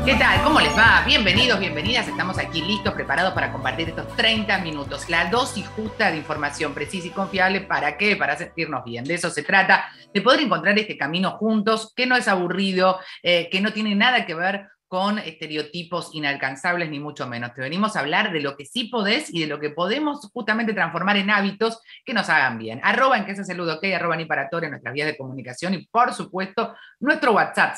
¿Qué tal? ¿Cómo les va? Bienvenidos, bienvenidas. Estamos aquí listos, preparados para compartir estos 30 minutos. La dosis justa de información precisa y confiable. ¿Para qué? Para sentirnos bien. De eso se trata, de poder encontrar este camino juntos, que no es aburrido, que no tiene nada que ver con estereotipos inalcanzables, ni mucho menos. Te venimos a hablar de lo que sí podés y de lo que podemos justamente transformar en hábitos que nos hagan bien. Arroba en que se saludo, ok, arroba ni para Tore en nuestras vías de comunicación y, por supuesto, nuestro WhatsApp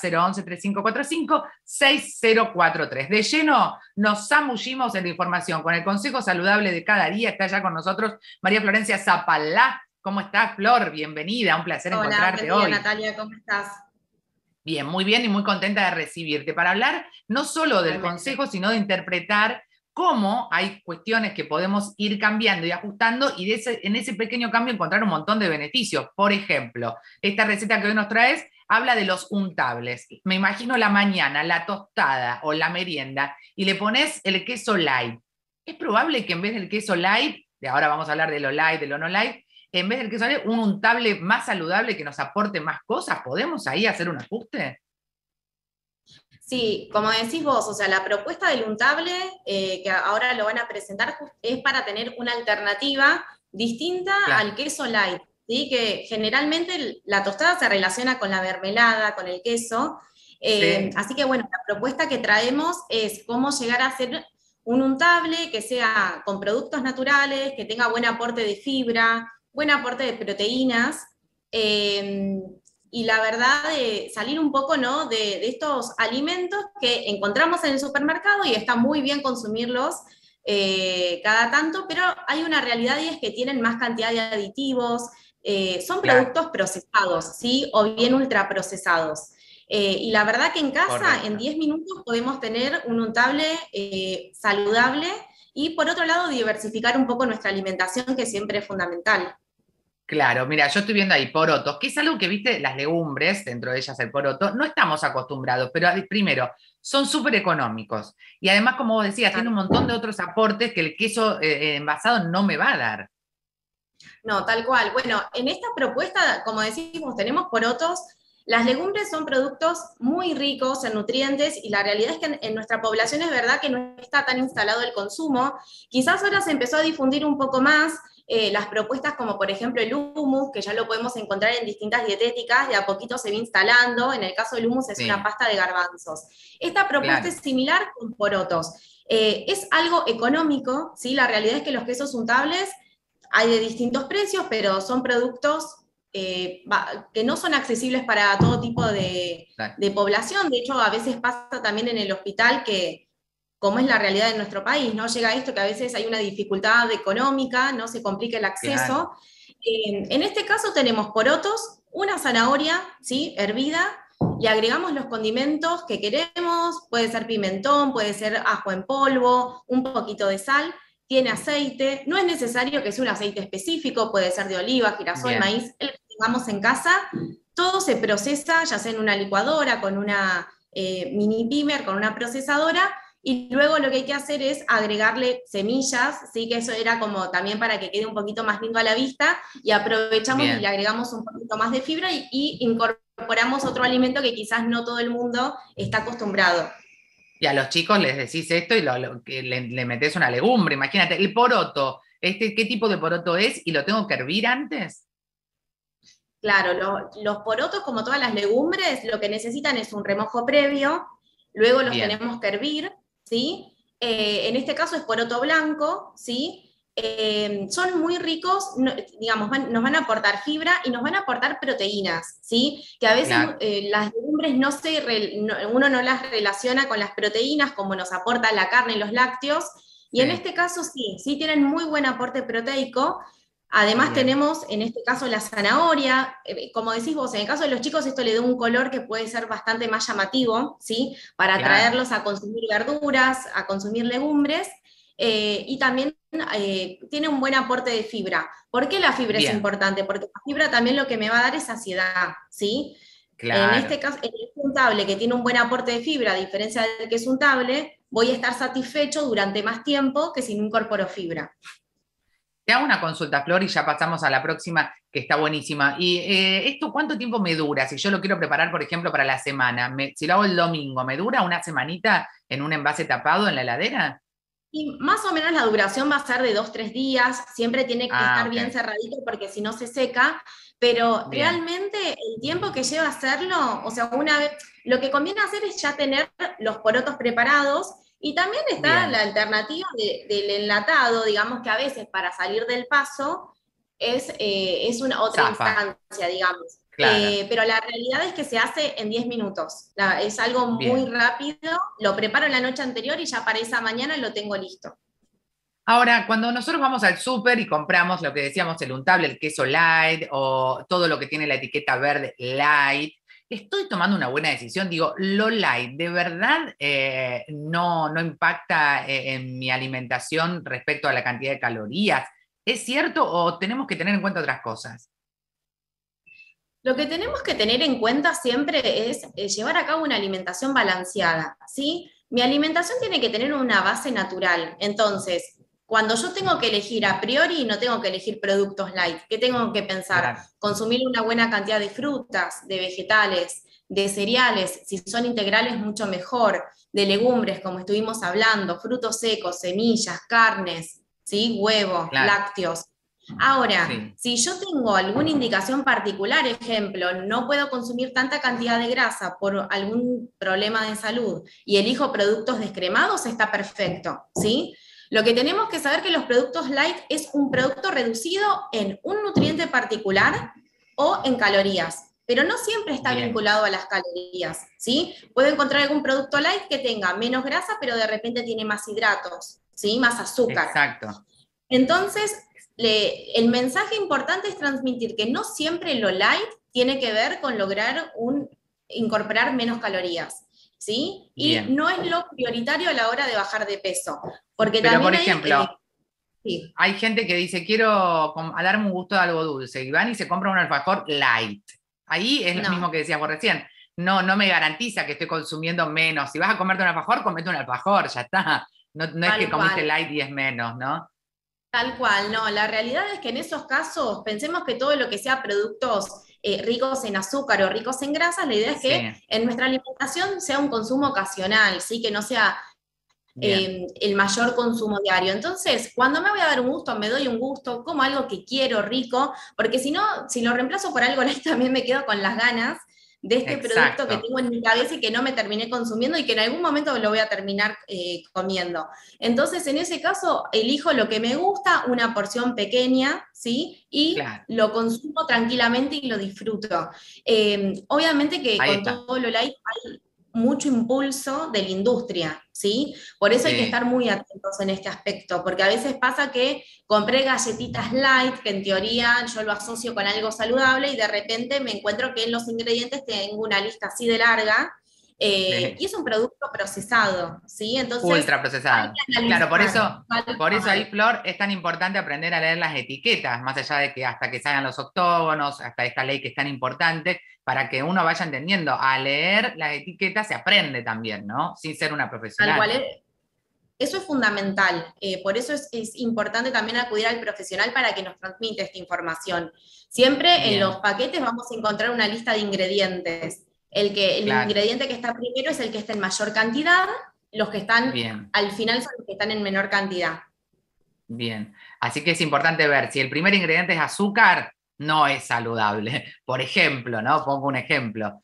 011-3545-6043. De lleno nos zamullimos en la información con el consejo saludable de cada día. Está ya con nosotros María Florencia Zapalá. ¿Cómo estás, Flor? Bienvenida, un placer encontrarte hoy. Hola, Natalia, ¿cómo estás? Bien, muy bien y muy contenta de recibirte para hablar no solo del Realmente. consejo, sino de interpretar cómo hay cuestiones que podemos ir cambiando y ajustando y en ese pequeño cambio encontrar un montón de beneficios. Por ejemplo, esta receta que hoy nos traes habla de los untables. Me imagino la mañana, la tostada o la merienda y le pones el queso light. Es probable que en vez del queso light, de ahora vamos a hablar de lo light, de lo no light, en vez del queso light, un untable más saludable que nos aporte más cosas. ¿Podemos ahí hacer un ajuste? Sí, como decís vos, o sea, la propuesta del untable, que ahora lo van a presentar, es para tener una alternativa distinta Claro. al queso light, ¿sí? Que generalmente la tostada se relaciona con la mermelada, con el queso. Sí, Así que bueno, la propuesta que traemos es cómo llegar a hacer un untable que sea con productos naturales, que tenga buen aporte de fibra, buen aporte de proteínas. eh, y la verdad de salir un poco, ¿no?, de estos alimentos que encontramos en el supermercado y está muy bien consumirlos cada tanto, pero hay una realidad y es que tienen más cantidad de aditivos, son claro, productos procesados, ¿sí? O bien ultraprocesados. Y la verdad que en casa, en correcto. 10 minutos, podemos tener un untable saludable y, por otro lado, diversificar un poco nuestra alimentación, que siempre es fundamental. Claro, mira, yo estoy viendo ahí porotos, que es algo que, viste, las legumbres, dentro de ellas el poroto, no estamos acostumbrados, pero primero, son súper económicos. Y además, como vos decías, tiene un montón de otros aportes que el queso envasado no me va a dar. No, tal cual. Bueno, en esta propuesta, como decimos, tenemos porotos. Las legumbres son productos muy ricos en nutrientes y la realidad es que en nuestra población es verdad que no está tan instalado el consumo. Quizás ahora se empezó a difundir un poco más las propuestas como por ejemplo el hummus, que ya lo podemos encontrar en distintas dietéticas, de a poquito se va instalando. En el caso del hummus es una Sí, pasta de garbanzos. Esta propuesta claro, es similar con porotos. Es algo económico, ¿sí? La realidad es que los quesos untables hay de distintos precios, pero son productos que no son accesibles para todo tipo claro. de población. De hecho, a veces pasa también en el hospital que, como es la realidad de nuestro país, ¿no? Llega esto que a veces hay una dificultad económica, no se complica el Claro. acceso. En este caso tenemos porotos, una zanahoria, ¿sí?, hervida, y agregamos los condimentos que queremos, puede ser pimentón, puede ser ajo en polvo, un poquito de sal, tiene aceite, no es necesario que sea un aceite específico, puede ser de oliva, girasol, Bien, maíz, el que tengamos en casa, todo se procesa, ya sea en una licuadora, con una mini pimer, con una procesadora, y luego lo que hay que hacer es agregarle semillas, ¿sí?, que eso era como también para que quede un poquito más lindo a la vista, y aprovechamos y le bien. agregamos un poquito más de fibra y incorporamos otro alimento que quizás no todo el mundo está acostumbrado. Y a los chicos les decís esto y que le metés una legumbre. Imagínate, el poroto, ¿qué tipo de poroto es? ¿Y lo tengo que hervir antes? Claro, los porotos, como todas las legumbres, lo que necesitan es un remojo previo, luego los Bien, tenemos que hervir, ¿sí? En este caso es poroto blanco, ¿sí? Son muy ricos, digamos, nos van a aportar fibra y nos van a aportar proteínas, ¿sí? Que a veces claro, las legumbres uno no las relaciona con las proteínas como nos aporta la carne y los lácteos, y en sí, este caso sí, sí tienen muy buen aporte proteico. Además bien, tenemos en este caso la zanahoria, como decís vos, en el caso de los chicos esto le da un color que puede ser bastante más llamativo, ¿sí? Para claro, atraerlos a consumir verduras, a consumir legumbres, y también tiene un buen aporte de fibra. ¿Por qué la fibra es bien, importante? Porque la fibra también lo que me va a dar es saciedad, ¿sí? En este claro. caso, el queso untable que tiene un buen aporte de fibra, a diferencia del queso untable, voy a estar satisfecho durante más tiempo que si no incorporo fibra. Te hago una consulta, Flor, y ya pasamos a la próxima, que está buenísima. ¿Y esto cuánto tiempo me dura? Si yo lo quiero preparar, por ejemplo, para la semana, si lo hago el domingo, ¿me dura una semanita en un envase tapado en la heladera? Y más o menos la duración va a ser de 2, 3 días, siempre tiene que Ah, estar bien ok. cerradito porque si no se seca, pero Bien, realmente el tiempo que lleva hacerlo, o sea, una vez, lo que conviene hacer es ya tener los porotos preparados y también está la bien. alternativa del enlatado, digamos que a veces para salir del paso es una otra Zapa, instancia, digamos. claro. Pero la realidad es que se hace en 10 minutos. Es algo muy Bien. rápido, lo preparo la noche anterior y ya para esa mañana lo tengo listo. Ahora, cuando nosotros vamos al súper y compramos lo que decíamos, el untable, el queso light o todo lo que tiene la etiqueta verde light, estoy tomando una buena decisión. Digo, lo light, ¿de verdad no impacta en mi alimentación respecto a la cantidad de calorías? ¿Es cierto o tenemos que tener en cuenta otras cosas? Lo que tenemos que tener en cuenta siempre es llevar a cabo una alimentación balanceada, ¿sí? Mi alimentación tiene que tener una base natural. Entonces, cuando yo tengo que elegir a priori, no tengo que elegir productos light. ¿Qué tengo que pensar? Claro, Consumir una buena cantidad de frutas, de vegetales, de cereales, si son integrales mucho mejor, de legumbres, como estuvimos hablando, frutos secos, semillas, carnes, ¿sí? Huevos, claro, lácteos. Ahora, sí, si yo tengo alguna indicación particular, ejemplo, no puedo consumir tanta cantidad de grasa por algún problema de salud y elijo productos descremados, está perfecto, ¿sí? Lo que tenemos que saber que los productos light es un producto reducido en un nutriente particular o en calorías, pero no siempre está bien, vinculado a las calorías, ¿sí? Puedo encontrar algún producto light que tenga menos grasa, pero de repente tiene más hidratos, ¿sí? Más azúcar. exacto. Entonces, el mensaje importante es transmitir que no siempre lo light tiene que ver con lograr incorporar menos calorías, ¿sí? Y Bien. no es lo prioritario a la hora de bajar de peso, porque Pero, por también hay, ejemplo, sí, hay gente que dice, quiero a darme un gusto de algo dulce, y van y se compra un alfajor light. Ahí es lo no, mismo que decías vos recién. No me garantiza que estoy consumiendo menos. Si vas a comerte un alfajor, comete un alfajor, ya está. No es que tal comiste cual. light y es menos, ¿no? Tal cual, no, la realidad es que en esos casos pensemos que todo lo que sea productos ricos en azúcar o ricos en grasas, la idea es Sí, que en nuestra alimentación sea un consumo ocasional, ¿sí? Que no sea bien, el mayor consumo diario. Entonces, cuando me voy a dar un gusto, me doy un gusto, como algo que quiero, rico, porque si no, si lo reemplazo por algo light, también me quedo con las ganas de este producto que exacto. tengo en mi cabeza y que no me terminé consumiendo y que en algún momento lo voy a terminar comiendo. Entonces, en ese caso, elijo lo que me gusta, una porción pequeña, ¿sí? Y Claro, lo consumo tranquilamente y lo disfruto. Obviamente que ahí con está. todo lo light mucho impulso de la industria, ¿sí? Por eso hay que estar Sí, muy atentos en este aspecto, porque a veces pasa que compré galletitas light, que en teoría yo lo asocio con algo saludable, y de repente me encuentro que en los ingredientes tengo una lista así de larga, y sí. es un producto procesado, ¿sí? Entonces, Ultra hay procesado. que Claro, analizar tal por eso ahí, cual. Flor, es tan importante aprender a leer las etiquetas, más allá de que hasta que salgan los octógonos, hasta esta ley que es tan importante, para que uno vaya entendiendo. A leer las etiquetas se aprende también, ¿no? Sin ser una Tal cual. profesional. Eso es fundamental, por eso es importante también acudir al profesional para que nos transmita esta información. Siempre en los Bien, paquetes vamos a encontrar una lista de ingredientes. El claro, ingrediente que está primero es el que está en mayor cantidad, los que están bien, al final son los que están en menor cantidad. bien. Así que es importante ver si el primer ingrediente es azúcar, no es saludable. Por ejemplo, ¿no? Pongo un ejemplo.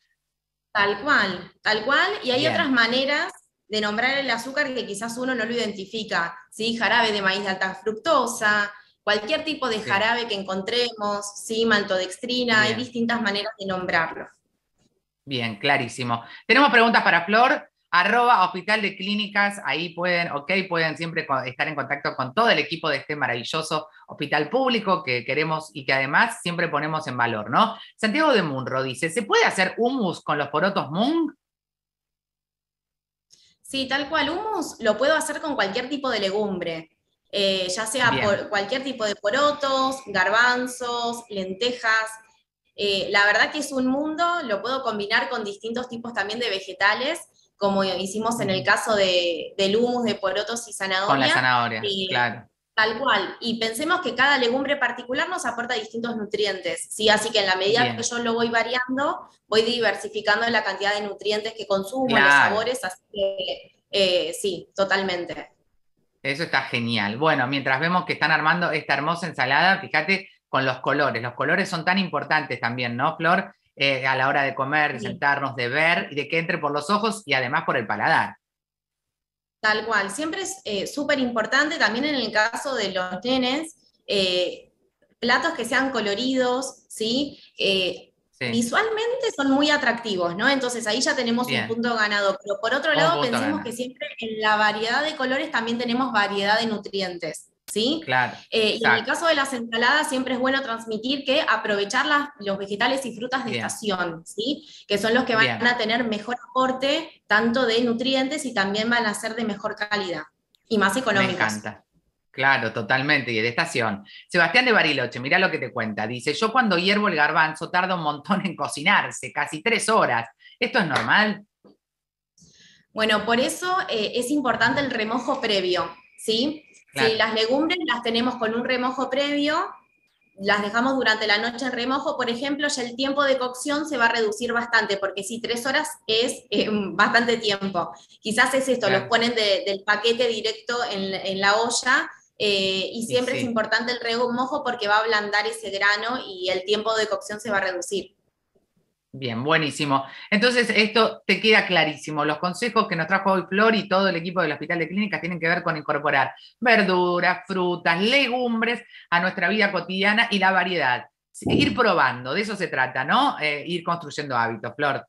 Tal cual, y hay otras Bien, maneras de nombrar el azúcar que quizás uno no lo identifica, ¿sí? Jarabe de maíz de alta fructosa, cualquier tipo de sí, jarabe que encontremos, ¿sí? Maltodextrina, hay bien. distintas maneras de nombrarlo. Bien, clarísimo. Tenemos preguntas para Flor, @hospital de clínicas, ahí pueden, ok, pueden siempre estar en contacto con todo el equipo de este maravilloso hospital público que queremos y que además siempre ponemos en valor, ¿no? Santiago de Munro dice, ¿se puede hacer hummus con los porotos Mung? Sí, tal cual, hummus lo puedo hacer con cualquier tipo de legumbre, ya sea Bien, por cualquier tipo de porotos, garbanzos, lentejas. La verdad que es un mundo, lo puedo combinar con distintos tipos también de vegetales, como hicimos en el ujú. caso del hummus de porotos y Con la zanahoria. zanahoria, Eh, claro. Tal cual. Y pensemos que cada legumbre particular nos aporta distintos nutrientes, ¿sí? Así que en la medida que Bien, yo lo voy variando, voy diversificando la cantidad de nutrientes que consumo, los claro. sabores, así que sí, totalmente. Eso está genial. Bueno, mientras vemos que están armando esta hermosa ensalada, fíjate con los colores. Los colores son tan importantes también, ¿no, Flor? A la hora de comer, de Sí. sentarnos, de ver y de que entre por los ojos y además por el paladar. Tal cual, siempre es súper importante también en el caso de los nenes, platos que sean coloridos, ¿sí? Sí, Visualmente son muy atractivos, ¿no? Entonces ahí ya tenemos un bien. punto ganado, pero por otro Un lado punto pensemos que ganar. siempre en la variedad de colores también tenemos variedad de nutrientes, ¿sí? Claro, Y en el exacto. caso de las ensaladas siempre es bueno transmitir que aprovechar los vegetales y frutas de Bien, estación, ¿sí? Que son los que van bien. a tener mejor aporte tanto de nutrientes y también van a ser de mejor calidad y más Me económicos. encanta. Claro, totalmente, y de estación. Sebastián de Bariloche, mirá lo que te cuenta. Dice, yo cuando hiervo el garbanzo tarda un montón en cocinarse, casi 3 horas. ¿Esto es normal? Bueno, por eso es importante el remojo previo, ¿sí? Si Claro, las legumbres las tenemos con un remojo previo, las dejamos durante la noche en remojo, por ejemplo, ya el tiempo de cocción se va a reducir bastante, porque si 3 horas es bastante tiempo. Quizás es esto, los claro. ponen del paquete directo en la olla, y Y siempre es sí. importante el remojo porque va a ablandar ese grano y el tiempo de cocción se va a reducir. Bien, buenísimo. Entonces, esto te queda clarísimo. Los consejos que nos trajo hoy Flor y todo el equipo del Hospital de Clínicas tienen que ver con incorporar verduras, frutas, legumbres a nuestra vida cotidiana y la variedad. Ir probando, de eso se trata, ¿no? Ir construyendo hábitos, Flor.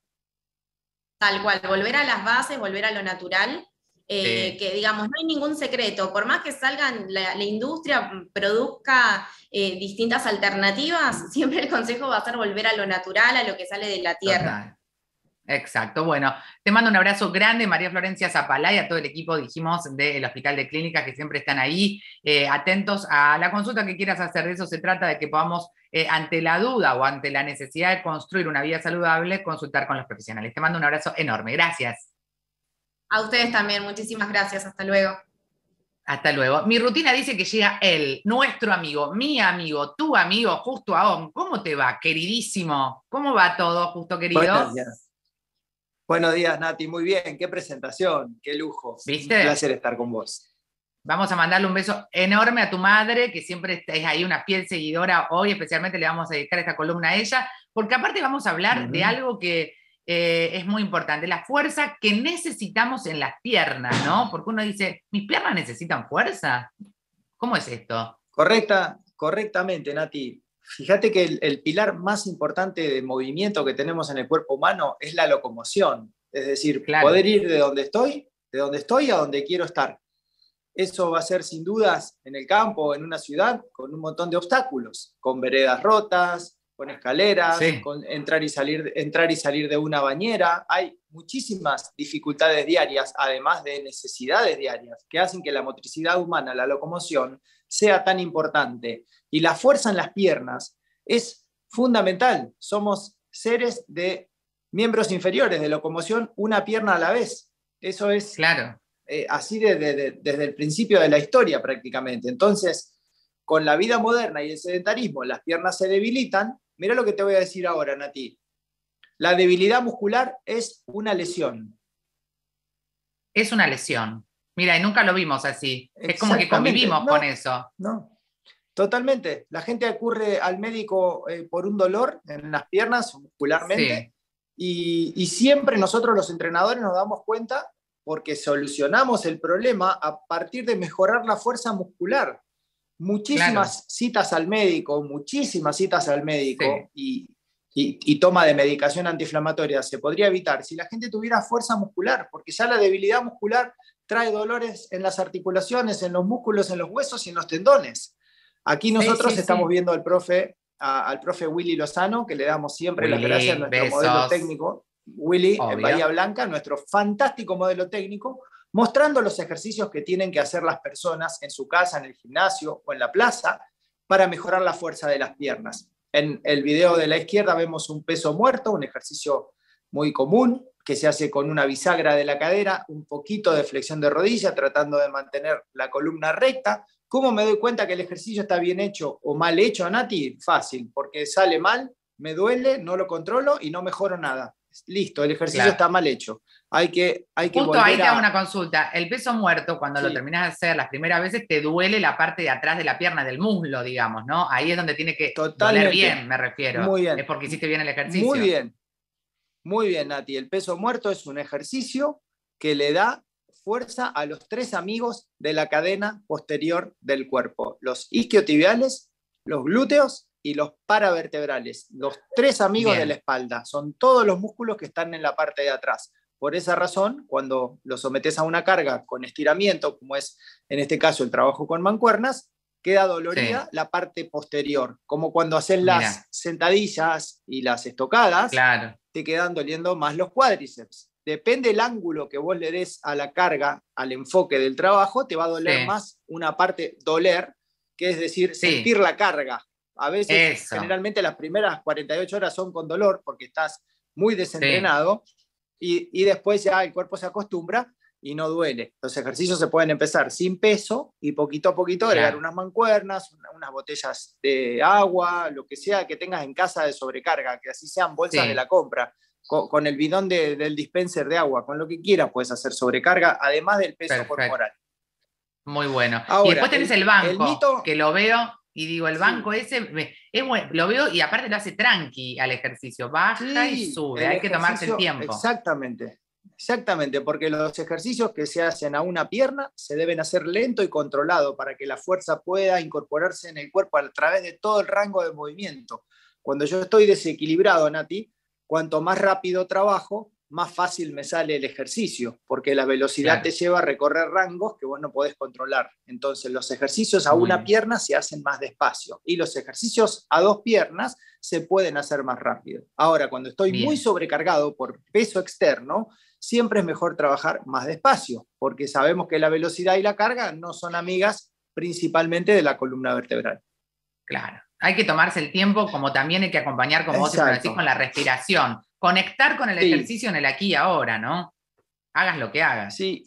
Tal cual, volver a las bases, volver a lo natural, Sí, que digamos, no hay ningún secreto, por más que salgan, la industria produzca distintas alternativas, siempre el consejo va a ser volver a lo natural, a lo que sale de la tierra. total. Exacto. Bueno, te mando un abrazo grande, María Florencia Zapalá, y a todo el equipo, dijimos, del Hospital de Clínicas, que siempre están ahí, atentos a la consulta que quieras hacer. De eso se trata, de que podamos, ante la duda o ante la necesidad de construir una vida saludable, consultar con los profesionales. Te mando un abrazo enorme. Gracias. A ustedes también, muchísimas gracias, hasta luego. Hasta luego. Mi rutina dice que llega él, nuestro amigo, mi amigo, tu amigo, Justo Ahón. ¿Cómo te va, queridísimo? ¿Cómo va todo, Justo Buenos querido? días. Buenos días, Nati. Muy bien. Qué presentación. Qué lujo. Un ¿Viste? placer estar con vos. Vamos a mandarle un beso enorme a tu madre, que siempre es ahí una fiel seguidora. Hoy especialmente le vamos a dedicar esta columna a ella, porque aparte vamos a hablar de Ujú. algo que es muy importante, la fuerza que necesitamos en las piernas, ¿no? Porque uno dice, ¿mis piernas necesitan fuerza? ¿Cómo es esto? Correctamente, Nati. Fíjate que el pilar más importante de movimiento que tenemos en el cuerpo humano es la locomoción. Es decir, poder Claro, ir de donde estoy a donde quiero estar. Eso va a ser sin dudas en el campo, en una ciudad, con un montón de obstáculos, con veredas rotas, con escaleras, sí, con entrar y salir de una bañera. Hay muchísimas dificultades diarias, además de necesidades diarias, que hacen que la motricidad humana, la locomoción, sea tan importante. Y la fuerza en las piernas es fundamental. Somos seres de miembros inferiores de locomoción, una pierna a la vez. Eso es claro. así desde el principio de la historia prácticamente. Entonces, con la vida moderna y el sedentarismo, las piernas se debilitan. Mira lo que te voy a decir ahora, Nati. La debilidad muscular es una lesión. Es una lesión. Mira, y nunca lo vimos así. Es como que Exactamente. convivimos con No, eso. no. Totalmente. La gente ocurre al médico por un dolor en las piernas muscularmente Sí, y siempre nosotros los entrenadores nos damos cuenta porque solucionamos el problema a partir de mejorar la fuerza muscular. claro. Muchísimas citas al médico Sí, y toma de medicación antiinflamatoria se podría evitar si la gente tuviera fuerza muscular, porque ya la debilidad muscular trae dolores en las articulaciones, en los músculos, en los huesos y en los tendones. Aquí sí, nosotros sí, estamos sí. viendo al profe Willy Lozano, que le damos siempre las gracias a Willy, nuestro modelo besos, técnico, Willy en Bahía obvio. Blanca, nuestro fantástico modelo técnico, mostrando los ejercicios que tienen que hacer las personas en su casa, en el gimnasio o en la plaza para mejorar la fuerza de las piernas. En el video de la izquierda vemos un peso muerto, un ejercicio muy común que se hace con una bisagra de la cadera, un poquito de flexión de rodilla, tratando de mantener la columna recta, ¿Cómo me doy cuenta que el ejercicio está bien hecho o mal hecho, Nati? Fácil, porque sale mal, me duele, no lo controlo y no mejoro nada. Listo, el ejercicio está mal hecho. Hay que Justo ahí te hago una consulta. El peso muerto, cuando lo Sí. terminas de hacer las primeras veces, te duele la parte de atrás de la pierna, del muslo, digamos, ¿no? Ahí es donde tiene que doler Totalmente. bien, me refiero. Muy bien. Es porque hiciste bien el ejercicio. Muy bien, Nati. El peso muerto es un ejercicio que le da fuerza a los 3 amigos de la cadena posterior del cuerpo: los isquiotibiales, los glúteos y los paravertebrales. Los 3 amigos Bien. de la espalda. Son todos los músculos que están en la parte de atrás. Por esa razón, cuando lo sometes a una carga con estiramiento, como es en este caso el trabajo con mancuernas, queda dolorida la parte posterior, como cuando haces las sentadillas y las estocadas, te quedan doliendo más los cuádriceps. Depende del ángulo que vos le des a la carga, al enfoque del trabajo, te va a doler más una parte doler, que es decir, sentir la carga. A veces, generalmente las primeras 48 horas son con dolor porque estás muy desentrenado y después ya el cuerpo se acostumbra y no duele. Los ejercicios se pueden empezar sin peso y poquito a poquito agregar unas mancuernas, unas botellas de agua, lo que sea que tengas en casa de sobrecarga, que así sean bolsas de la compra, con el bidón del dispenser de agua, con lo que quieras puedes hacer sobrecarga, además del peso corporal. Muy bueno. Ahora, y después tenés el banco, que lo veo y digo, el banco ese, lo veo y aparte lo hace tranqui al ejercicio, baja y sube, hay que tomarse el tiempo. Exactamente, porque los ejercicios que se hacen a una pierna se deben hacer lento y controlado para que la fuerza pueda incorporarse en el cuerpo a través de todo el rango de movimiento. Cuando yo estoy desequilibrado, Nati, cuanto más rápido trabajo, más fácil me sale el ejercicio, porque la velocidad te lleva a recorrer rangos que vos no podés controlar. Entonces los ejercicios a una pierna se hacen más despacio y los ejercicios a 2 piernas se pueden hacer más rápido. Ahora, cuando estoy muy sobrecargado por peso externo, siempre es mejor trabajar más despacio, porque sabemos que la velocidad y la carga no son amigas principalmente de la columna vertebral. Claro, hay que tomarse el tiempo, como también hay que acompañar, como vos siempre decís, con la respiración. Conectar con el ejercicio en el aquí y ahora, ¿no? Hagas lo que hagas. Sí,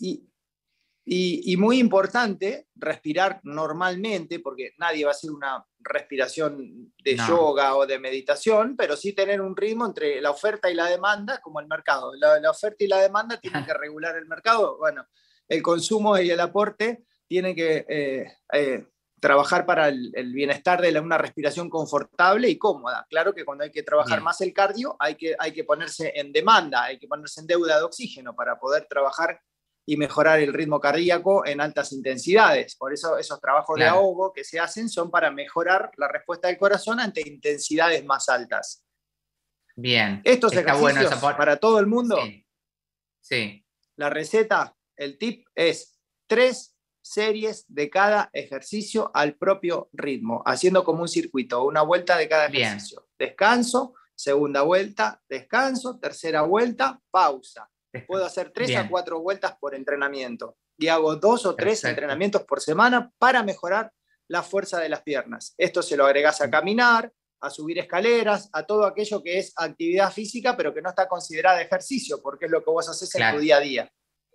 y muy importante respirar normalmente, porque nadie va a hacer una respiración de yoga o de meditación, pero sí tener un ritmo entre la oferta y la demanda, como el mercado. La oferta y la demanda tienen que regular el mercado. Bueno, el consumo y el aporte tienen que trabajar para el bienestar de una respiración confortable y cómoda. Claro que cuando hay que trabajar más el cardio, hay que ponerse en demanda, hay que ponerse en deuda de oxígeno para poder trabajar y mejorar el ritmo cardíaco en altas intensidades. Por eso esos trabajos de ahogo que se hacen son para mejorar la respuesta del corazón ante intensidades más altas. Bien. Estos ejercicios para todo el mundo, sí. La receta, el tip es 3 series de cada ejercicio al propio ritmo, haciendo como un circuito, una vuelta de cada ejercicio. Descanso, segunda vuelta, descanso, tercera vuelta, pausa. Puedo hacer 3 a 4 vueltas por entrenamiento y hago 2 o 3 entrenamientos por semana para mejorar la fuerza de las piernas. Esto se lo agregás a caminar, a subir escaleras, a todo aquello que es actividad física, pero que no está considerada ejercicio, porque es lo que vos haces en tu día a día.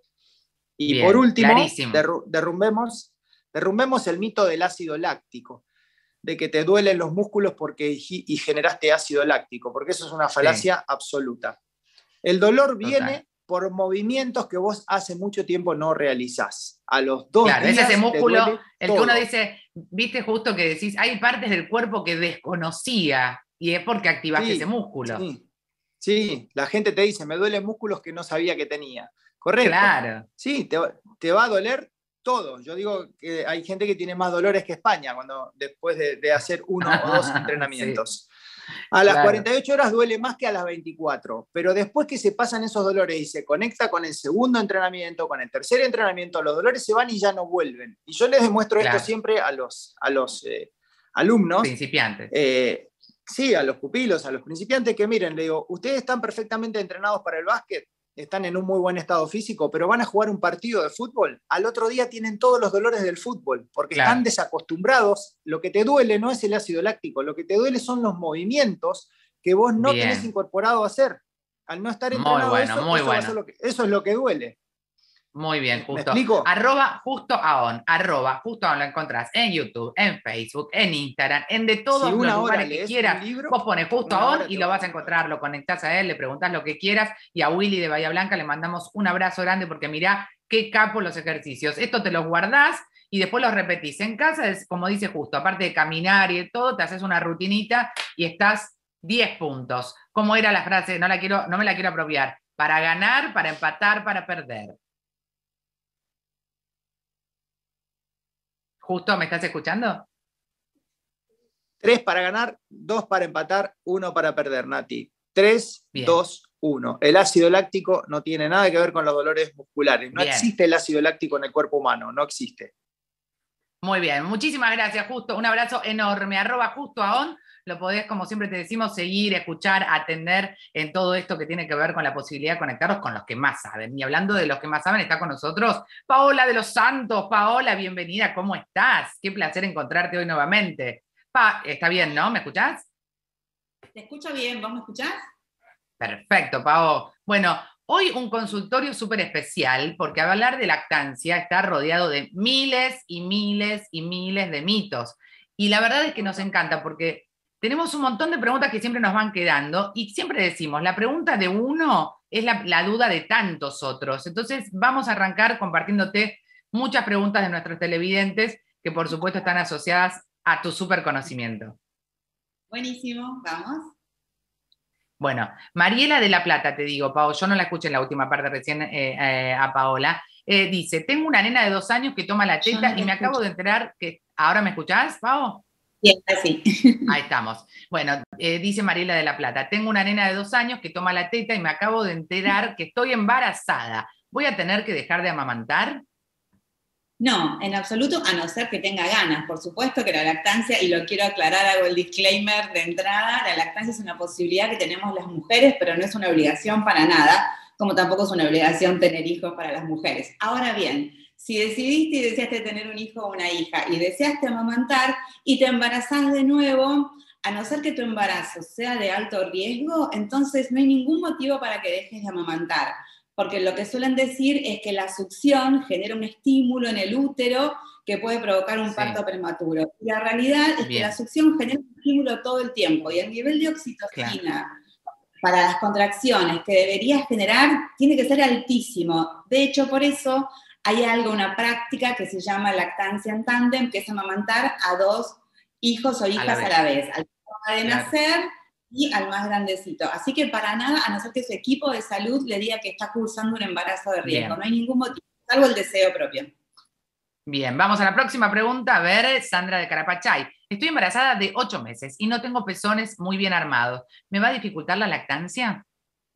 Y por último, derrumbemos el mito del ácido láctico, de que te duelen los músculos y generaste ácido láctico, porque eso es una falacia absoluta. El dolor viene por movimientos que vos hace mucho tiempo no realizás. A los 2 días es ese músculo, el todo. que uno dice, viste justo que decís, hay partes del cuerpo que desconocía, y es porque activaste ese músculo. Sí, la gente te dice, me duelen músculos que no sabía que tenía. Correcto. Claro. Sí, te va a doler todo. Yo digo que hay gente que tiene más dolores que España después de hacer 1 o 2 entrenamientos. A las 48 horas duele más que a las 24, pero después que se pasan esos dolores y se conecta con el segundo entrenamiento, con el tercer entrenamiento, los dolores se van y ya no vuelven. Y yo les demuestro esto siempre a los alumnos. Principiantes. Sí, a los pupilos, a los principiantes, que miren, le digo, ustedes están perfectamente entrenados para el básquet, están en un muy buen estado físico, pero van a jugar un partido de fútbol, al otro día tienen todos los dolores del fútbol, porque están desacostumbrados. Lo que te duele no es el ácido láctico, lo que te duele son los movimientos que vos no tenés incorporado a hacer. Al no estar entrenado, eso es lo que duele. Muy bien, ¿Me Justo. explico? Justo Aon lo encontrás en YouTube, en Facebook, en Instagram, en de Si todos los una hora lugares que lees un quieras. libro, Vos pones Justo una Aon hora y te lo va a vas a encontrar. encontrar, lo conectás a él, le preguntás lo que quieras, y a Willy de Bahía Blanca le mandamos un abrazo grande porque mirá qué capo los ejercicios. Esto te los guardás y después los repetís. En casa es como dice Justo, aparte de caminar y de todo, te haces una rutinita y estás 10 puntos. ¿Cómo era la frase? No me la quiero apropiar. Para ganar, para empatar, para perder. Justo, ¿me estás escuchando? 3 para ganar, 2 para empatar, 1 para perder, Nati. 3, Bien. 2, 1. El ácido láctico no tiene nada que ver con los dolores musculares. No Bien. existe el ácido láctico en el cuerpo humano, no existe. Muy bien, muchísimas gracias, Justo. Un abrazo enorme. @justoaon. Lo podés, como siempre te decimos, seguir, escuchar, atender en todo esto que tiene que ver con la posibilidad de conectarnos con los que más saben. Y hablando de los que más saben, está con nosotros Paola de los Santos. Paola, bienvenida, ¿cómo estás? Qué placer encontrarte hoy nuevamente. Está bien, ¿no? ¿Me escuchás? Te escucho bien, ¿vos me escuchás? Perfecto, Pao. Bueno, hoy un consultorio súper especial, porque hablar de lactancia está rodeado de miles y miles y miles de mitos. Y la verdad es que nos encanta, porque tenemos un montón de preguntas que siempre nos van quedando, y siempre decimos, la pregunta de uno es la duda de tantos otros. Entonces, vamos a arrancar compartiéndote muchas preguntas de nuestros televidentes, que por supuesto están asociadas a tu súper conocimiento. Buenísimo, vamos. Bueno, Mariela de la Plata, te digo, Pao, yo no la escuché en la última parte recién a Paola, dice, tengo una nena de 2 años que toma la teta y me acabo de enterar que... ¿Ahora me escuchás, Pao? Bien, así. Ahí estamos. Bueno, dice Mariela de la Plata, tengo una nena de 2 años que toma la teta y me acabo de enterar que estoy embarazada. ¿Voy a tener que dejar de amamantar? No, en absoluto, a no ser que tenga ganas. Por supuesto que la lactancia, y lo quiero aclarar, hago el disclaimer de entrada, la lactancia es una posibilidad que tenemos las mujeres, pero no es una obligación para nada, como tampoco es una obligación tener hijos para las mujeres. Ahora bien, si decidiste y deseaste tener un hijo o una hija y deseaste amamantar y te embarazás de nuevo, a no ser que tu embarazo sea de alto riesgo, entonces no hay ningún motivo para que dejes de amamantar. Porque lo que suelen decir es que la succión genera un estímulo en el útero que puede provocar un parto prematuro. Y la realidad es que la succión genera un estímulo todo el tiempo y el nivel de oxitocina para las contracciones que deberías generar tiene que ser altísimo. De hecho, por eso hay una práctica que se llama lactancia en tándem, que es amamantar a 2 hijos o hijas a la vez. Al que acaba de nacer y al más grandecito. Así que para nada, a no ser que su equipo de salud le diga que está cursando un embarazo de riesgo. Bien. No hay ningún motivo, salvo el deseo propio. Bien, vamos a la próxima pregunta. A ver, Sandra de Carapachay. Estoy embarazada de 8 meses y no tengo pezones muy bien armados. ¿Me va a dificultar la lactancia?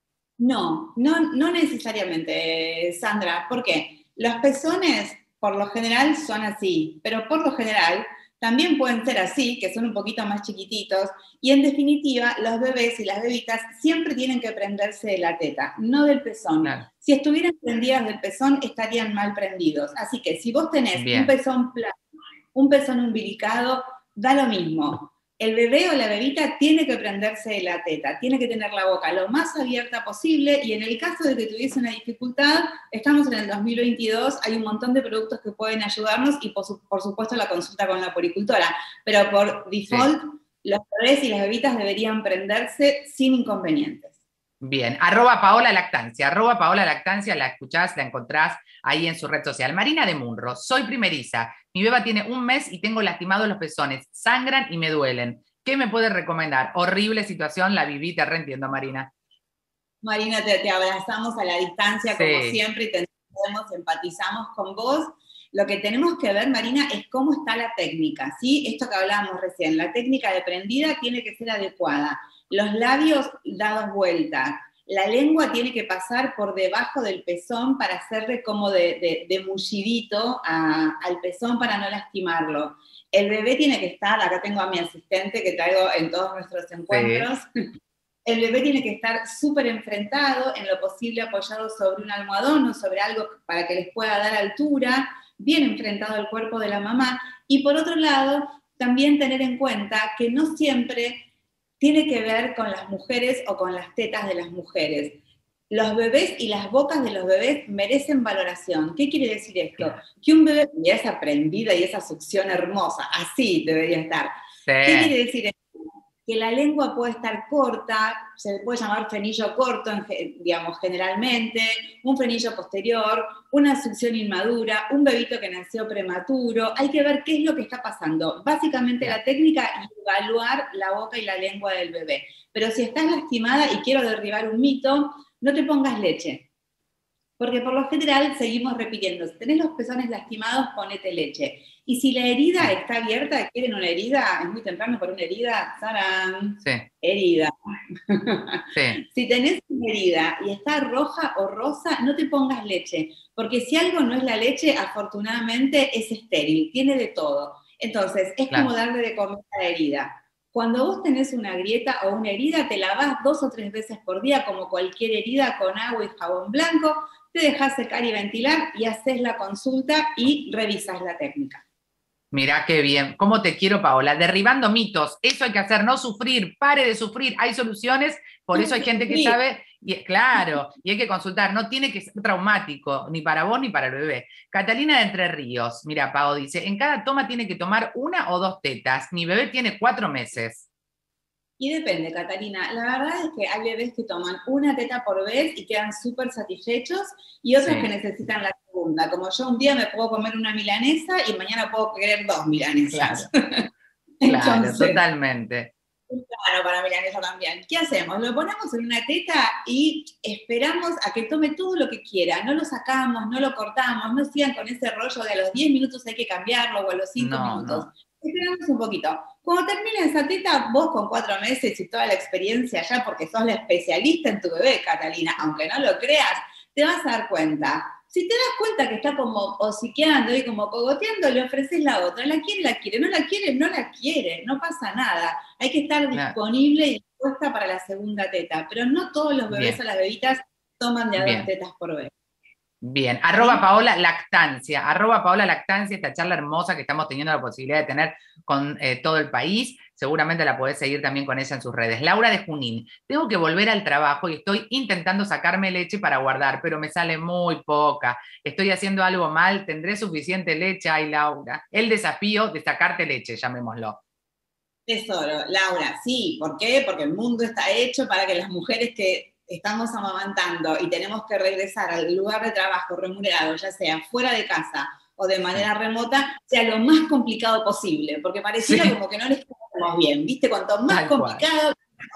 No necesariamente, Sandra. ¿Por qué? Los pezones, por lo general, son así, pero por lo general también pueden ser así, que son un poquito más chiquititos, y en definitiva, los bebés y las bebitas siempre tienen que prenderse de la teta, no del pezón. Claro. Si estuvieran prendidas del pezón, estarían mal prendidos. Así que si vos tenés un pezón plano, un pezón umbilicado, da lo mismo. El bebé o la bebita tiene que prenderse de la teta, tiene que tener la boca lo más abierta posible, y en el caso de que tuviese una dificultad, estamos en el 2022, hay un montón de productos que pueden ayudarnos y por supuesto la consulta con la puericultora, pero por default los bebés y las bebitas deberían prenderse sin inconvenientes. Bien, @Paola Lactancia, la escuchás, la encontrás ahí en su red social. Marina de Munro, soy primeriza, mi beba tiene 1 mes y tengo lastimados los pezones, sangran y me duelen. ¿Qué me puede recomendar? Horrible situación, la viví, te reentiendo, Marina. Marina, te abrazamos a la distancia como siempre y te entendemos, empatizamos con vos. Lo que tenemos que ver, Marina, es cómo está la técnica, ¿sí? Esto que hablábamos recién, la técnica de prendida tiene que ser adecuada. Los labios dados vuelta, la lengua tiene que pasar por debajo del pezón para hacerle como de mullidito al pezón para no lastimarlo. El bebé tiene que estar, acá tengo a mi asistente que traigo en todos nuestros encuentros, el bebé tiene que estar súper enfrentado, en lo posible apoyado sobre un almohadón o sobre algo para que les pueda dar altura, bien enfrentado al cuerpo de la mamá, y por otro lado, también tener en cuenta que no siempre tiene que ver con las mujeres o con las tetas de las mujeres. Los bebés y las bocas de los bebés merecen valoración. ¿Qué quiere decir esto? Que un bebé, y esa prendida y esa succión hermosa, así debería estar. Sí. ¿Qué quiere decir esto? Que la lengua puede estar corta, se le puede llamar frenillo corto, digamos, generalmente, un frenillo posterior, una succión inmadura, un bebito que nació prematuro. Hay que ver qué es lo que está pasando. Básicamente la técnica es evaluar la boca y la lengua del bebé. Pero si estás lastimada, y quiero derribar un mito, no te pongas leche. Porque por lo general seguimos repitiendo, si tenés los pezones lastimados, ponete leche. Y si la herida está abierta, ¿quieren una herida? Es muy temprano por una herida. ¡Tarán! Sí. Herida. Sí. Si tenés una herida y está roja o rosa, no te pongas leche. Porque si algo no es la leche, afortunadamente es estéril, tiene de todo. Entonces, es como darle de comer a la herida. Cuando vos tenés una grieta o una herida, te lavás 2 o 3 veces por día, como cualquier herida, con agua y jabón blanco, te dejás secar y ventilar y haces la consulta y revisas la técnica. Mirá qué bien. ¿Cómo te quiero, Paola? Derribando mitos. Eso hay que hacer, no sufrir. Pare de sufrir. Hay soluciones. Por eso hay gente que sabe. Y, claro, y hay que consultar. No tiene que ser traumático, ni para vos ni para el bebé. Catalina de Entre Ríos. Mira, Pao dice, en cada toma tiene que tomar 1 o 2 tetas. Mi bebé tiene 4 meses. Y depende, Catalina. La verdad es que hay bebés que toman 1 teta por vez y quedan súper satisfechos, y otros que necesitan la segunda. Como yo, un día me puedo comer una milanesa y mañana puedo querer 2 milanesas. Claro, Entonces, totalmente. Claro, para milanesa también. ¿Qué hacemos? Lo ponemos en una teta y esperamos a que tome todo lo que quiera. No lo sacamos, no lo cortamos, no sigan con ese rollo de a los 10 minutos hay que cambiarlo o a los 5 minutos. No. Esperamos un poquito. Cuando termine esa teta, vos con 4 meses y toda la experiencia ya, porque sos la especialista en tu bebé, Catalina, aunque no lo creas, te vas a dar cuenta. Si te das cuenta que está como hociqueando y como cogoteando, le ofreces la otra. ¿La quiere? ¿No la quiere? No la quiere. No pasa nada. Hay que estar disponible y dispuesta para la segunda teta. Pero no todos los bebés o las bebitas toman de a 2 tetas por vez. Bien, @Paola Lactancia, esta charla hermosa que estamos teniendo la posibilidad de tener con todo el país. Seguramente la podés seguir también con ella en sus redes. Laura de Junín, tengo que volver al trabajo y estoy intentando sacarme leche para guardar, pero me sale muy poca. Estoy haciendo algo mal, ¿tendré suficiente leche? Ay, Laura. El desafío de sacarte leche, llamémoslo. Tesoro, Laura, sí. ¿Por qué? Porque el mundo está hecho para que las mujeres que estamos amamantando y tenemos que regresar al lugar de trabajo remunerado, ya sea fuera de casa o de manera remota, sea lo más complicado posible, porque pareciera como que no les quedamos bien, ¿viste? Cuanto más complicado,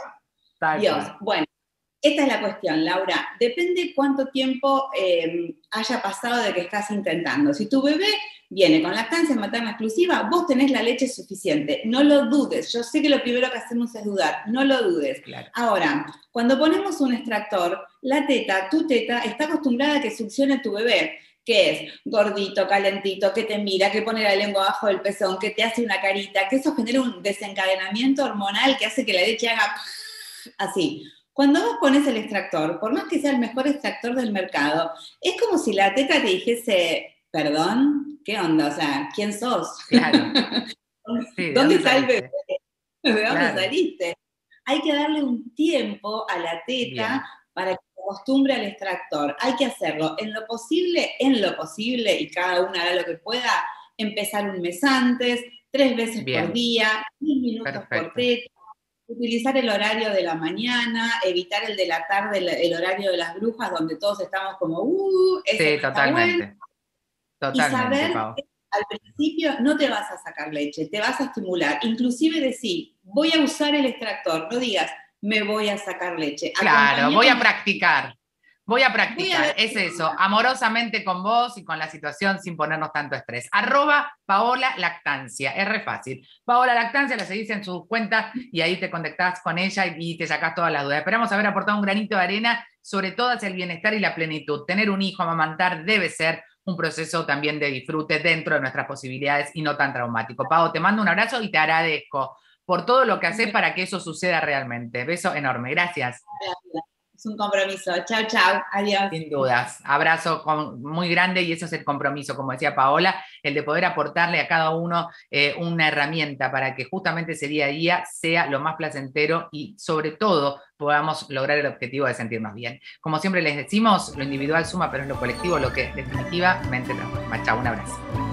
Dios. Bueno, esta es la cuestión, Laura. Depende cuánto tiempo haya pasado de que estás intentando. Si tu bebé viene con lactancia materna exclusiva, vos tenés la leche suficiente. No lo dudes. Yo sé que lo primero que hacemos es dudar. No lo dudes. Claro. Ahora, cuando ponemos un extractor, la teta, tu teta, está acostumbrada a que succione tu bebé, que es gordito, calentito, que te mira, que pone la lengua abajo del pezón, que te hace una carita, que eso genera un desencadenamiento hormonal que hace que la leche haga así. Cuando vos pones el extractor, por más que sea el mejor extractor del mercado, es como si la teta te dijese, perdón, ¿qué onda? O sea, ¿quién sos? Claro. Sí, ¿Dónde está el bebé? ¿De dónde saliste? Hay que darle un tiempo a la teta para que se acostumbre al extractor. Hay que hacerlo en lo posible, y cada una hará lo que pueda, empezar un mes antes, 3 veces por día, 10 minutos por teta. Utilizar el horario de la mañana, evitar el de la tarde, el horario de las brujas, donde todos estamos como, sí, totalmente. Totalmente, y saber que al principio no te vas a sacar leche, te vas a estimular. Inclusive decir, voy a usar el extractor, no digas, me voy a sacar leche. Claro, voy a practicar. Es eso, amorosamente con vos y con la situación sin ponernos tanto estrés. @Paola Lactancia, es re fácil. Paola Lactancia, la seguís en sus cuentas y ahí te contactás con ella y te sacás todas las dudas. Esperamos haber aportado un granito de arena, sobre todo hacia el bienestar y la plenitud. Tener un hijo, amamantar, debe ser un proceso también de disfrute dentro de nuestras posibilidades y no tan traumático. Pau, te mando un abrazo y te agradezco por todo lo que haces para que eso suceda realmente. Beso enorme, gracias. Es un compromiso. Chau, chau. Adiós. Sin dudas. Abrazo muy grande y eso es el compromiso, como decía Paola, el de poder aportarle a cada uno una herramienta para que justamente ese día a día sea lo más placentero y sobre todo podamos lograr el objetivo de sentirnos bien. Como siempre les decimos, lo individual suma, pero es lo colectivo lo que definitivamente transforma. Chau, un abrazo.